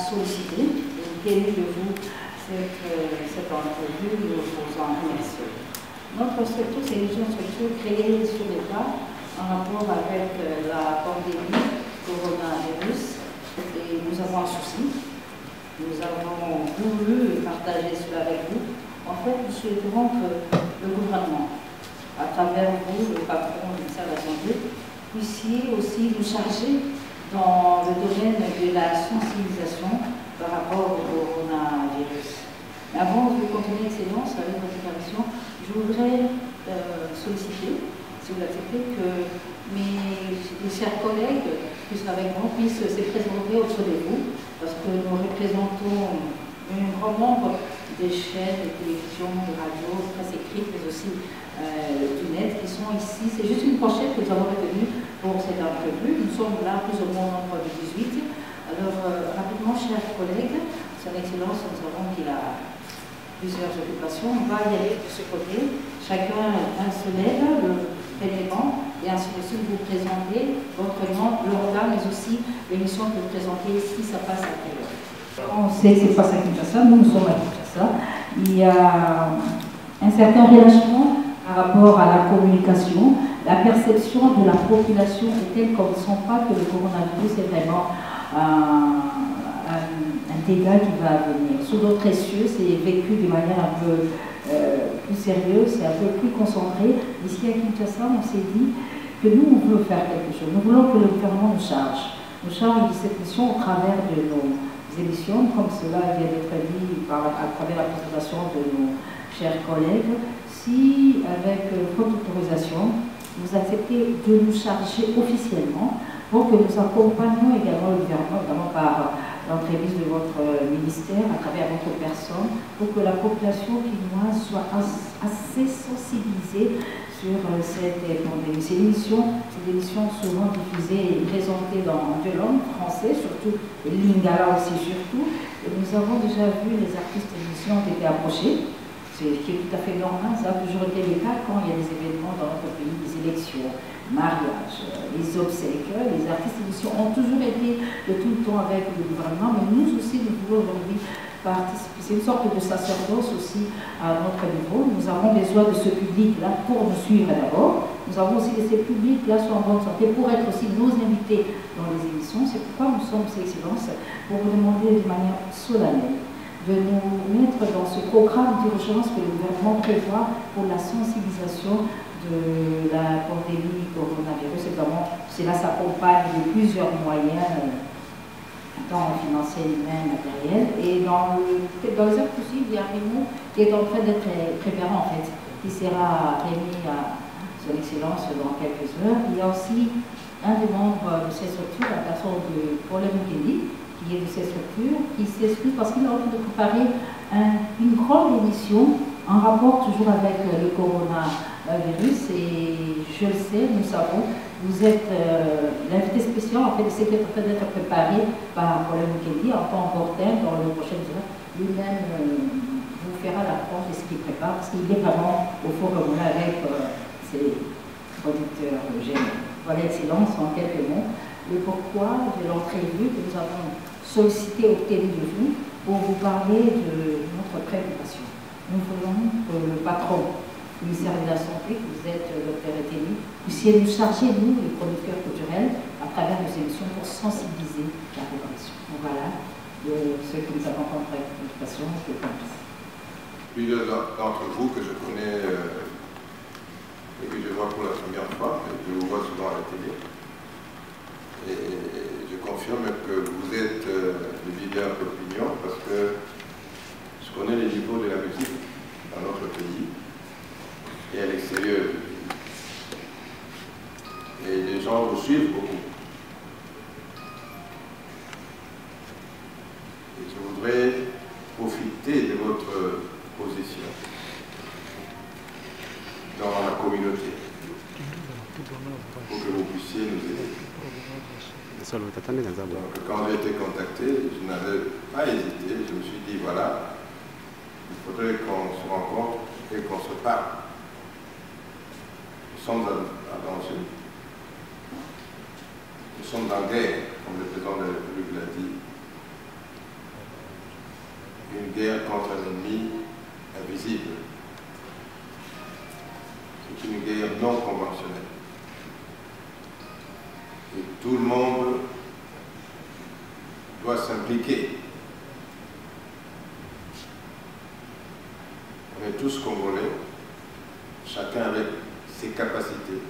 sollicité et obtenu de vous cette entrevue. Nous vous en remercions. Notre structure, c'est une structure créée sur les pas en rapport avec la pandémie coronavirus. Et nous avons un souci. Nous avons voulu partager cela avec vous. En fait, nous souhaiterons que le gouvernement, à travers vous, le patron du ministère de la Santé, puissiez aussi nous charger dans le domaine de la sensibilisation par rapport au coronavirus. Mais avant de continuer, Excellence, avec votre intervention, je voudrais solliciter, si vous l'acceptez, que mes chers collègues qui sont avec moi puissent se présenter auprès de vous, parce que nous représentons un grand nombre des chaînes de télévision, de radio, presse écrite, mais aussi du net qui sont ici. C'est juste une pochette que nous avons retenue pour cette entrevue. Nous sommes là plus ou moins au nombre de 18. Alors, rapidement, chers collègues, Son Excellence, nous savons qu'il a plusieurs occupations. On va y aller de ce côté. Chacun se lève, le élément, et ainsi de suite, vous présentez votre nom, l'organe, mais aussi l'émission que vous présentez, si ça passe à quelle heure. On sait que c'est pas ça Kinshasa, nous sommes à Kinshasa. Il y a un certain relâchement par rapport à la communication. La perception de la population est telle qu'on ne sent pas que le coronavirus est vraiment un dégât qui va venir. Sous d'autres cieux, c'est vécu de manière un peu plus sérieuse, c'est un peu plus concentré. Ici à Kinshasa, on s'est dit que nous, on veut faire quelque chose. Nous voulons que le gouvernement nous charge de cette mission au travers de nos émissions, comme cela vient d'être dit à travers la présentation de nos chers collègues. Si, avec votre autorisation, vous acceptez de nous charger officiellement pour que nous accompagnions également le gouvernement, notamment par l'entreprise de votre ministère, à travers votre personne, pour que la population quinoise soit assez sensibilisée sur cette pandémie. Ces émissions souvent diffusées et présentées dans de langue français, surtout le lingala aussi surtout. Et nous avons déjà vu les artistes d'émission ont été approchés, ce qui est tout à fait normal, ça a toujours été le cas quand il y a des événements dans notre pays, des élections, mariages, les obsèques. Les artistes d'émission ont toujours été de tout le temps avec le gouvernement, mais nous aussi nous voulons aujourd'hui participer. C'est une sorte de sacerdoce aussi à notre niveau. Nous avons besoin de ce public-là pour nous suivre d'abord. Nous avons aussi de ces publics-là soit en bonne santé pour être aussi nos invités dans les émissions. C'est pourquoi nous sommes, Ses Excellences, pour vous demander de manière solennelle de nous mettre dans ce programme d'urgence que le gouvernement prévoit pour la sensibilisation de la pandémie coronavirus. Cela s'accompagne de plusieurs moyens, tant financiers, humains, matériels. Et dans les heures possibles, il y a Raymond qui est en train d'être préparé en fait, qui sera remis à Son Excellence dans quelques heures. Il y a aussi un des membres de cette structure, la personne de Paul Mukeli, qui est de cette structure, qui s'excuse parce qu'il a envie de préparer une grande émission en rapport toujours avec le coronavirus. Et je le sais, nous savons, vous êtes l'invité spécial en fait de ce qui est en train d'être préparé par Paul Mukeli en temps opportun dans les prochaines heures. Lui-même vous fera l'approche de ce qu'il prépare, parce qu'il est vraiment au forum là avec ses producteurs généraux. Voilà, Excellence, en quelques mots, le pourquoi de l'entrevue que nous avons sollicité, obtenu de vous, pour vous parler de notre préoccupation. Nous voulons que le patron du ministère de la Santé, que vous êtes Dr Eteni, puissiez nous charger, nous, les producteurs culturels, à travers nos émissions pour sensibiliser la population. Donc voilà ce que nous avons comme préoccupation. Plusieurs d'entre vous que je connais et que je vois pour la première fois, et que je vous vois souvent à la télé. Et je confirme que vous êtes des leaders d'opinion parce que je connais les niveaux de la musique dans notre pays et à l'extérieur du pays. Et les gens vous suivent beaucoup. Et je voudrais profiter de votre position dans la communauté pour que vous puissiez nous aider. Donc, quand j'ai été contacté, je n'avais pas hésité. Je me suis dit, voilà, il faudrait qu'on se rencontre et qu'on se parle. Nous sommes à danger. Nous sommes en guerre, comme le président de la République l'a dit. guerre contre un ennemi invisible. C'est une guerre non conventionnelle. Et tout le monde doit s'impliquer. On est tous Congolais, chacun avec ses capacités.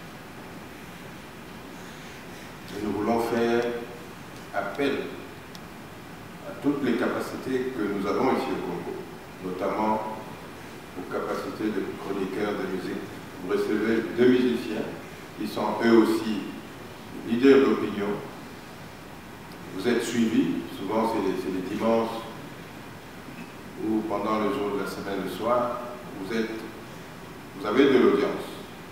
Et nous voulons faire appel à toutes les capacités que nous avons ici au Congo, notamment aux capacités de chroniqueurs de musique. Vous recevez 2 musiciens qui sont eux aussi leaders d'opinion. Vous êtes suivis, souvent c'est les dimanches ou pendant le jour de la semaine, le soir, vous avez de l'audience.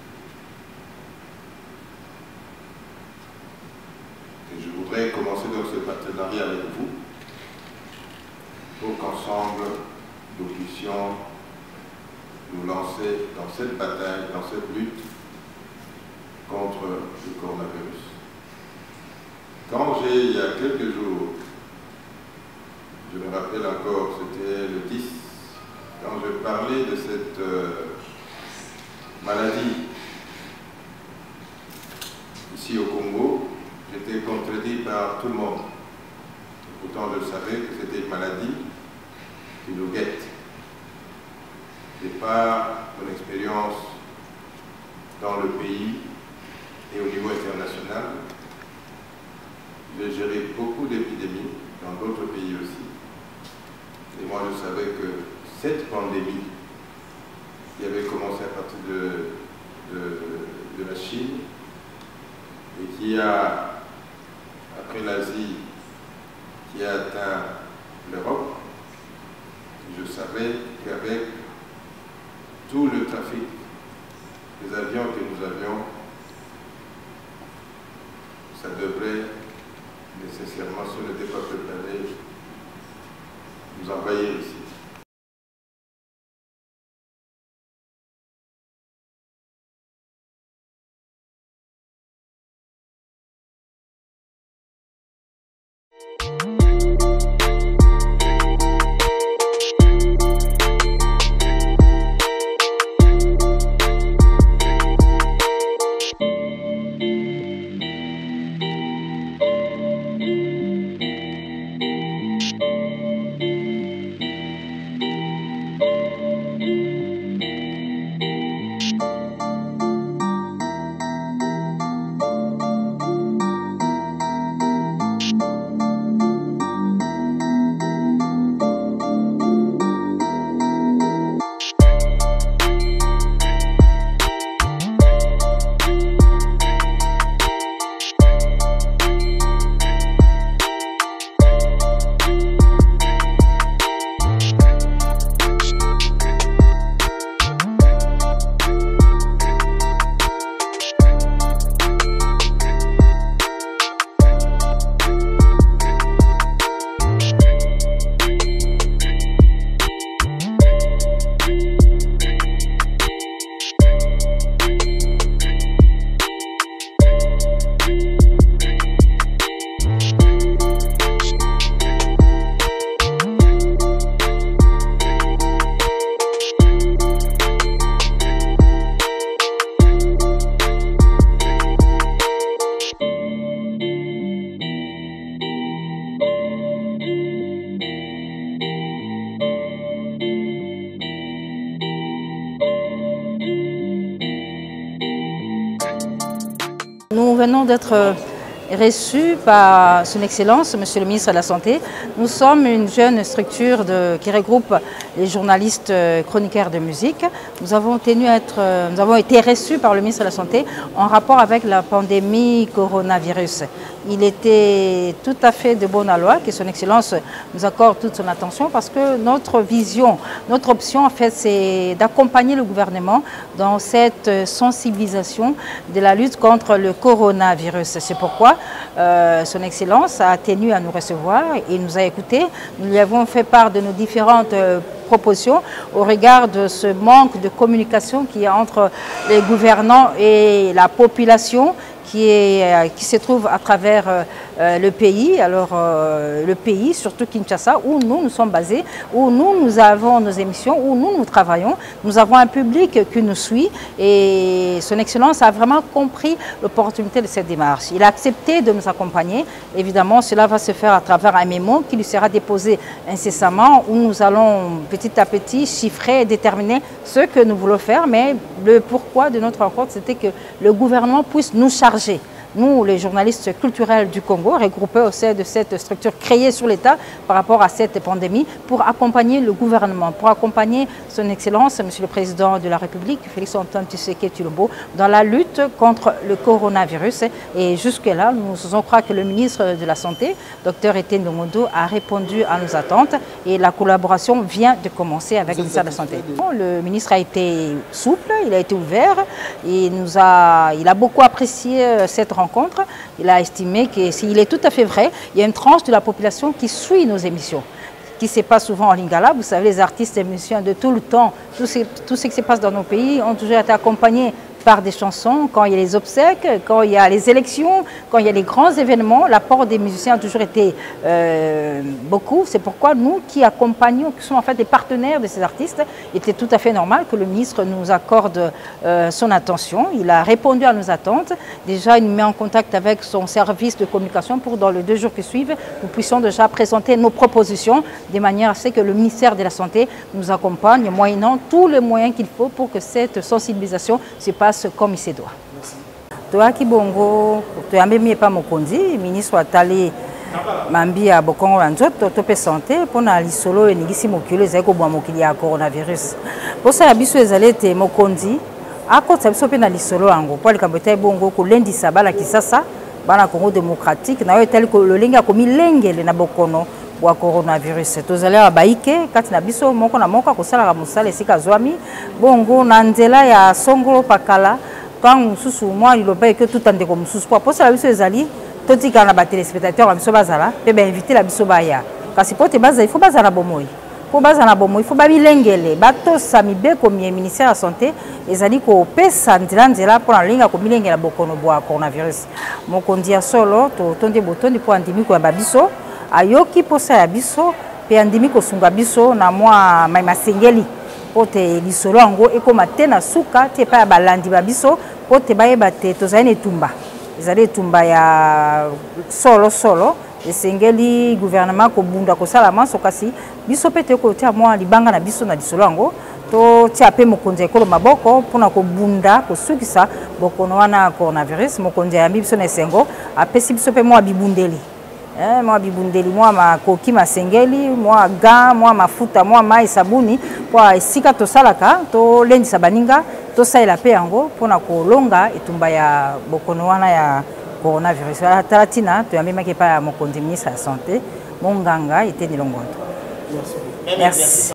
Et je voudrais commencer donc ce partenariat avec vous pour qu'ensemble nous puissions nous lancer dans cette bataille, dans cette lutte contre le coronavirus. Quand il y a quelques jours, je me rappelle encore, c'était le 10, quand je parlais de cette maladie ici au Congo, j'étais contredit par tout le monde. Pourtant, je savais que c'était une maladie qui nous guette. Et par mon expérience dans le pays et au niveau international, j'ai géré beaucoup d'épidémies dans d'autres pays aussi. Et moi, je savais que cette pandémie, qui avait commencé à partir de la Chine, et qui a, après l'Asie, qui a atteint l'Europe, je savais qu'avec tout le trafic des avions que nous avions, ça devrait nécessairement, si on n'était pas préparé, nous envahir ici. Nous venons d'être reçus par Son Excellence, Monsieur le ministre de la Santé. Nous sommes une jeune structure qui regroupe les journalistes chroniqueurs de musique. Nous avons été reçus par le ministre de la Santé en rapport avec la pandémie coronavirus. Il était tout à fait de bonne loi que Son Excellence nous accorde toute son attention parce que notre vision, notre option en fait, c'est d'accompagner le gouvernement dans cette sensibilisation de la lutte contre le coronavirus. C'est pourquoi Son Excellence a tenu à nous recevoir et nous a écoutés. Nous lui avons fait part de nos différentes propositions au regard de ce manque de communication qu'il y a entre les gouvernants et la population qui se trouve à travers le pays, alors le pays, surtout Kinshasa, où nous sommes basés, où nous avons nos émissions, où nous travaillons. Nous avons un public qui nous suit et son Excellence a vraiment compris l'opportunité de cette démarche. Il a accepté de nous accompagner. Évidemment, cela va se faire à travers un mémo qui lui sera déposé incessamment, où nous allons petit à petit chiffrer et déterminer ce que nous voulons faire, mais le pourquoi de notre rencontre, c'était que le gouvernement puisse nous charger, nous, les journalistes culturels du Congo, regroupés au sein de cette structure créée sur l'État par rapport à cette pandémie, pour accompagner le gouvernement, pour accompagner son Excellence, Monsieur le Président de la République, Félix-Antoine Tshisekedi Tshilombo, dans la lutte contre le coronavirus. Et jusque-là, nous croyons que le ministre de la Santé, Dr Etienne Ndongondo, a répondu à nos attentes et la collaboration vient de commencer avec le ministère de la Santé. Le ministre a été souple, il a été ouvert, il a beaucoup apprécié cette rencontre. Il a estimé que s'il est tout à fait vrai, il y a une tranche de la population qui suit nos émissions, qui ne sait pas souvent en lingala. Vous savez, les artistes et musiciens de tout le temps, tout ce qui se passe dans nos pays ont toujours été accompagnés par des chansons, quand il y a les obsèques, quand il y a les élections, quand il y a les grands événements. L'apport des musiciens a toujours été beaucoup. C'est pourquoi nous qui accompagnons, qui sommes en fait des partenaires de ces artistes, il était tout à fait normal que le ministre nous accorde son attention. Il a répondu à nos attentes. Déjà, il nous met en contact avec son service de communication pour, dans les 2 jours qui suivent, nous puissions déjà présenter nos propositions de manière à ce que le ministère de la Santé nous accompagne, moyennant tous les moyens qu'il faut pour que cette sensibilisation se passe comme il se doit. Toi qui bongo, tu as même pas mon condi, ministre atali mambi a bokongo nzoto to pe santé pour na lisolo et nigisi mokilo ezako bwa mokili ya coronavirus. Pour ça biso ezalete mokondi akota biso pe na lisolo yango pour likambote bongo ko lundi sabala kisasa bana Congo démocratique na yo tel ko lolinga ko milengele na bokono wa coronavirus. Tozalera baike kati na biso moko na moko ko sala musala esika zwami bongo na nzela ya songolo pakala quand mususu moi il loba que tout ande ko mususu pour ça biso ezali totika na ba téléspectateurs biso bazala pe ba inviter la biso baya kasi pote baza il faut bazala bomoi pour bazala bomoi il faut ba milengele bato sami be comme ministère de la santé ezali ko pesa nzela pour na linga ko milengela bokono bwa coronavirus mokondi ya solo to tonde botondi pour andimi ko ba biso ayoki posa ya biso pe andimi ko sunga biso na mwa mai masengeli pote lisolo yango ekoma te na suka te pa ya balandi ba biso pote bayeba te tozali etumba ezali etumba ya solo esengeli gouvernement ko bunda ko sala manso kasi biso pe te ko tia mwa libanga na biso na lisolo yango to tia pe mokonzi ekolo maboko pona ko bunda ko sukisa bokono wana coronavirus mokonzi ya biso na esengo apesi biso pe mwa bibundeli moi bibundeli moi makoki masengeli moi ga moi mafuta moi mai sabuni kwa esika to salaka to lendisa baninga to saila pe yango pona ko longa etumba ya bokono wana ya coronavirus talatina to yamema ke pa mokonzi ministre ya santé monganga Etienne Ndongondo. Merci.